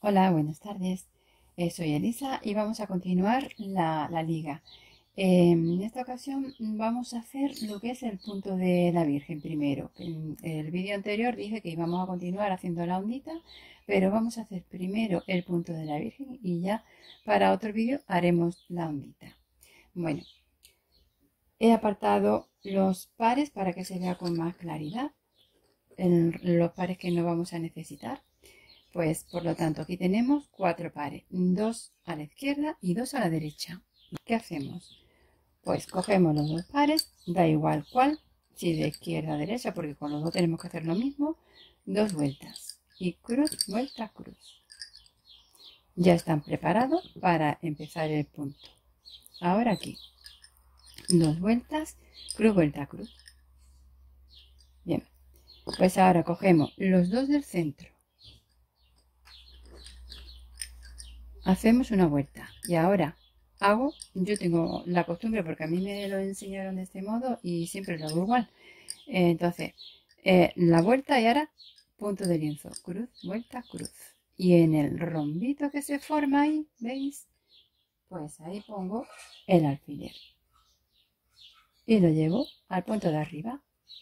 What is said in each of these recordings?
Hola, buenas tardes. Soy Elisa y vamos a continuar la liga. En esta ocasión vamos a hacer lo que es el punto de la Virgen primero. En el vídeo anterior dije que íbamos a continuar haciendo la ondita, pero vamos a hacer primero el punto de la Virgen y ya para otro vídeo haremos la ondita. Bueno, he apartado los pares para que se vea con más claridad, los pares que no vamos a necesitar. Pues por lo tanto aquí tenemos 4 pares, 2 a la izquierda y 2 a la derecha. ¿Qué hacemos? Pues cogemos los 2 pares, da igual cuál, si de izquierda a derecha, porque con los dos tenemos que hacer lo mismo, 2 vueltas y cruz, vuelta, cruz. Ya están preparados para empezar el punto. Ahora aquí, 2 vueltas, cruz, vuelta, cruz. Bien, pues ahora cogemos los 2 del centro. Hacemos una vuelta y ahora yo tengo la costumbre porque a mí me lo enseñaron de este modo y siempre lo hago igual. Entonces, la vuelta y ahora punto de lienzo, cruz, vuelta, cruz. Y en el rombito que se forma ahí, ¿veis? Pues ahí pongo el alfiler y lo llevo al punto de arriba.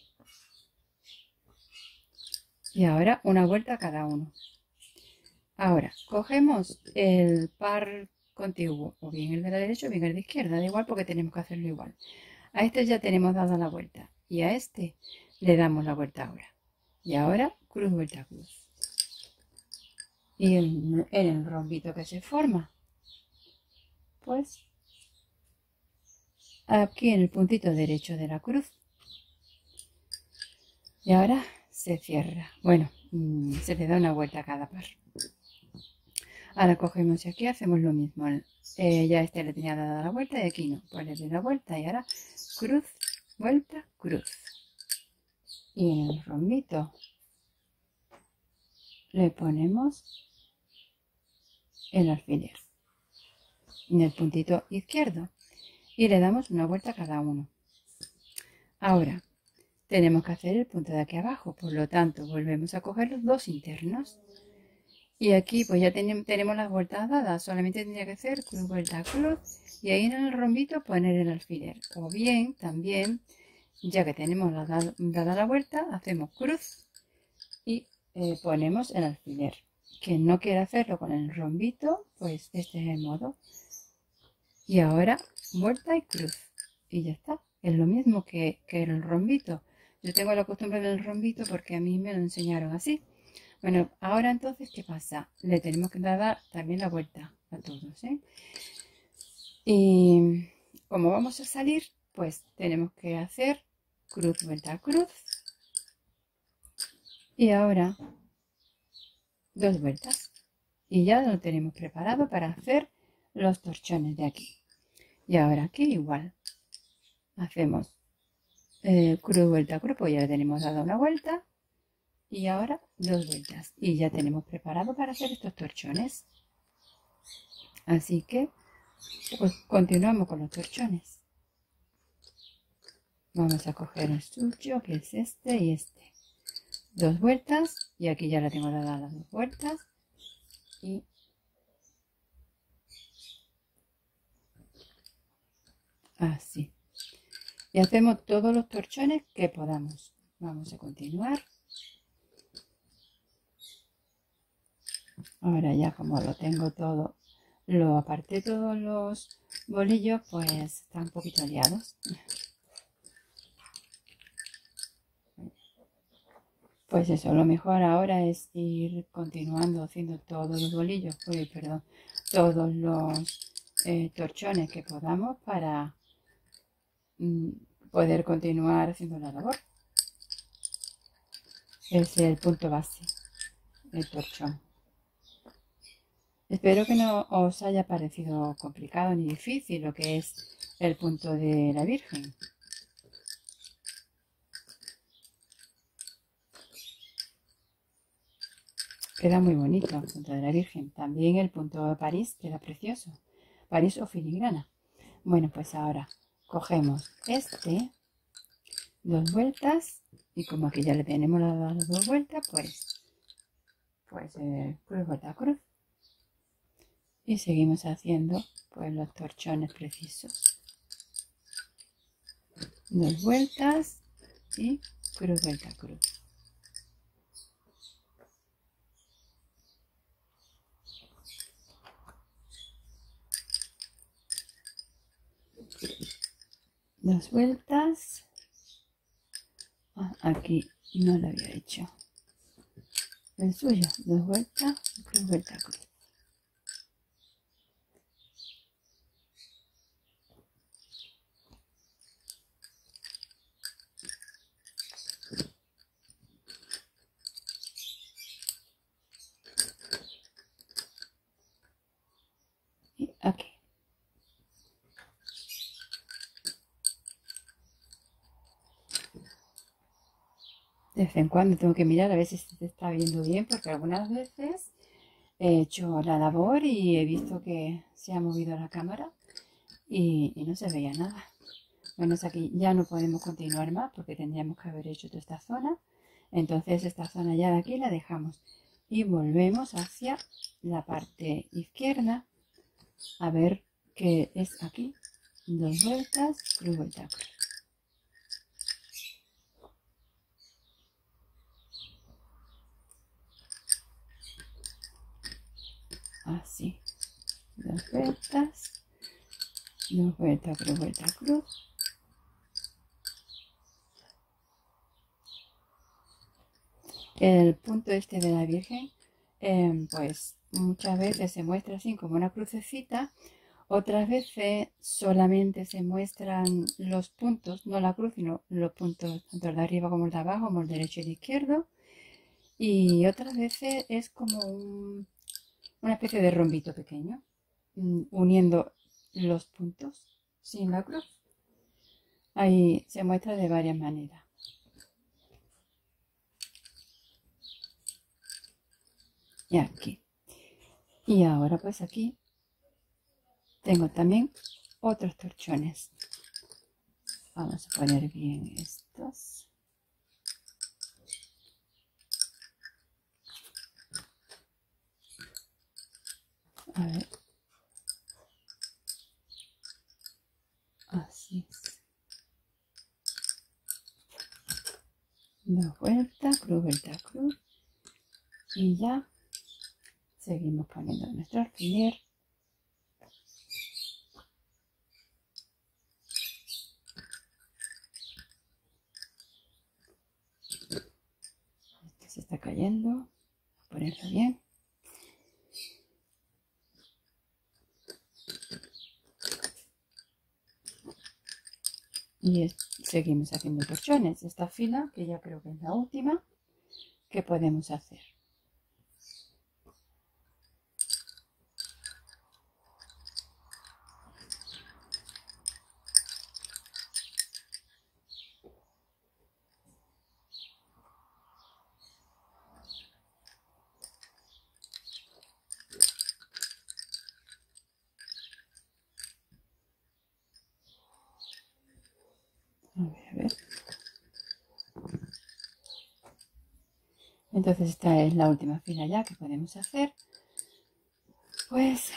Y ahora una vuelta a cada uno. Ahora, cogemos el par contiguo, o bien el de la derecha o bien el de izquierda, da igual porque tenemos que hacerlo igual. A este ya tenemos dada la vuelta y a este le damos la vuelta ahora. Y ahora cruz, vuelta, cruz. Y en el rombito que se forma, pues aquí en el puntito derecho de la cruz. Y ahora se cierra. Bueno, se le da una vuelta a cada par. Ahora cogemos y aquí hacemos lo mismo. Ya este le tenía dada la vuelta y aquí no. Pues le doy la vuelta y ahora cruz, vuelta, cruz. Y en el rombito le ponemos el alfiler en el puntito izquierdo y le damos una vuelta a cada uno. Ahora tenemos que hacer el punto de aquí abajo, por lo tanto volvemos a coger los 2 internos. Y aquí pues ya tenemos las vueltas dadas, solamente tendría que hacer cruz, vuelta, cruz y ahí en el rombito poner el alfiler. O bien también, ya que tenemos dada la vuelta, hacemos cruz y ponemos el alfiler. Quien no quiere hacerlo con el rombito, pues este es el modo. Y ahora vuelta y cruz. Y ya está. Es lo mismo que el rombito. Yo tengo la costumbre del rombito porque a mí me lo enseñaron así. Bueno, ahora entonces, ¿qué pasa? Le tenemos que dar también la vuelta a todos, ¿eh? Y como vamos a salir, pues tenemos que hacer cruz, vuelta, cruz. Y ahora 2 vueltas. Y ya lo tenemos preparado para hacer los torchones de aquí. Y ahora aquí igual. Hacemos cruz, vuelta, cruz, pues ya le tenemos dado una vuelta. Y ahora 2 vueltas. Y ya tenemos preparado para hacer estos torchones. Así que pues continuamos con los torchones. Vamos a coger el suyo, que es este y este. 2 vueltas. Y aquí ya la tengo dada las 2 vueltas. Y así. Y hacemos todos los torchones que podamos. Vamos a continuar. Ahora ya como lo tengo todo, lo aparté todos los bolillos, pues están un poquito liados. Pues eso, lo mejor ahora es ir continuando haciendo todos los bolillos, perdón, todos los torchones que podamos para poder continuar haciendo la labor. Es el punto base, el torchón. Espero que no os haya parecido complicado ni difícil lo que es el punto de la Virgen. Queda muy bonito el punto de la Virgen. También el punto de París queda precioso. París o filigrana. Bueno, pues ahora cogemos este, 2 vueltas, y como aquí ya le tenemos las 2 vueltas, pues cruz, vuelta, cruz. y seguimos haciendo pues los torchones precisos. 2 vueltas y cruz, vuelta, cruz. Dos vueltas. Aquí no lo había hecho. El suyo, 2 vueltas, cruz, vuelta, cruz. Y aquí. De vez en cuando tengo que mirar a ver si se está viendo bien, porque algunas veces he hecho la labor y he visto que se ha movido la cámara y no se veía nada. Bueno, aquí ya no podemos continuar más porque tendríamos que haber hecho toda esta zona. Entonces esta zona ya de aquí la dejamos y volvemos hacia la parte izquierda a ver qué es aquí. 2 vueltas, cruz, vuelta, cruz. Así. 2 vueltas, 2 vueltas, cruz, vuelta, cruz. El punto este de la Virgen, pues muchas veces se muestra así como una crucecita, otras veces solamente se muestran los puntos, no la cruz, sino los puntos tanto el de arriba como el de abajo, como el derecho y el izquierdo. Y otras veces es como una especie de rombito pequeño, uniendo los puntos sin la cruz. Ahí se muestra de varias maneras. Y aquí. Y ahora pues aquí tengo también otros torchones. Vamos a poner bien estos. A ver. Así es. 2 vueltas, cruz, vuelta, cruz. Y ya seguimos poniendo nuestro alfiler. Este se está cayendo. Voy a ponerlo bien. Y seguimos haciendo torchones. Esta fila, que ya creo que es la última, que podemos hacer. A ver. Entonces esta es la última fila ya que podemos hacer. Pues,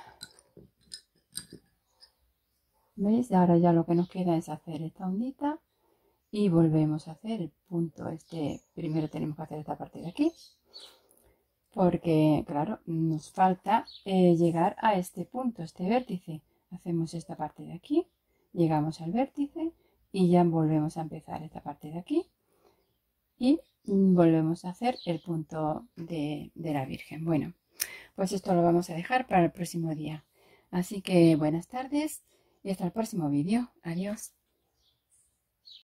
¿veis? Ahora ya lo que nos queda es hacer esta ondita y volvemos a hacer el punto este. Primero tenemos que hacer esta parte de aquí, porque, claro, nos falta llegar a este punto, este vértice. Hacemos esta parte de aquí, llegamos al vértice y ya volvemos a empezar esta parte de aquí y volvemos a hacer el punto de la Virgen. Bueno, pues esto lo vamos a dejar para el próximo día. Así que buenas tardes y hasta el próximo vídeo. Adiós.